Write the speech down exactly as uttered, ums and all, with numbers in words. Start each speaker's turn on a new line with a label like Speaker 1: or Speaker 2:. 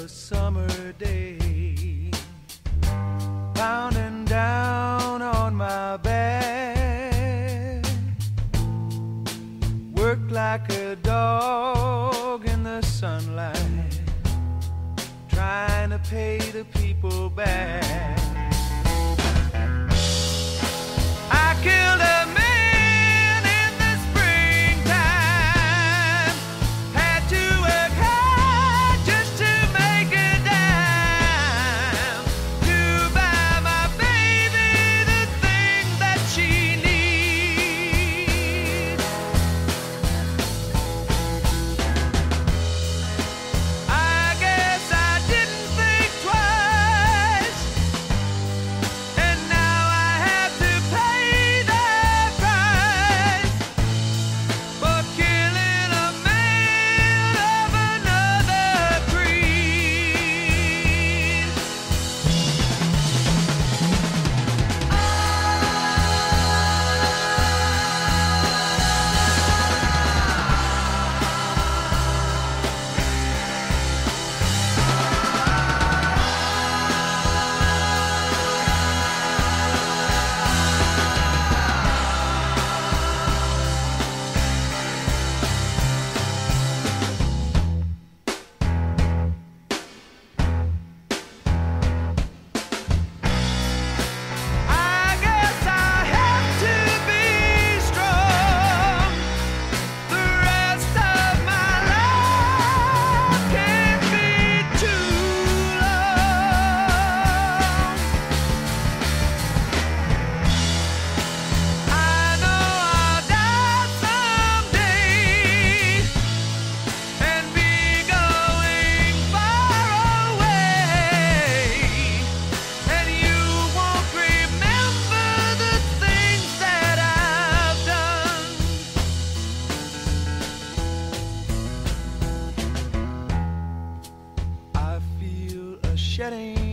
Speaker 1: summer day, pounding down on my back, worked like a dog in the sunlight, trying to pay the people back. I killed a man in the springtime, had to work hard just to make a dime, to buy my baby the thing that she needs. I guess I didn't think twice, and now I have to pay the price for killing a man of another breed. I guess I have to be strong. The rest of my life can't be too long. I know I'll die someday and be going far away, and you won't remember the things that I've done. I feel a shedding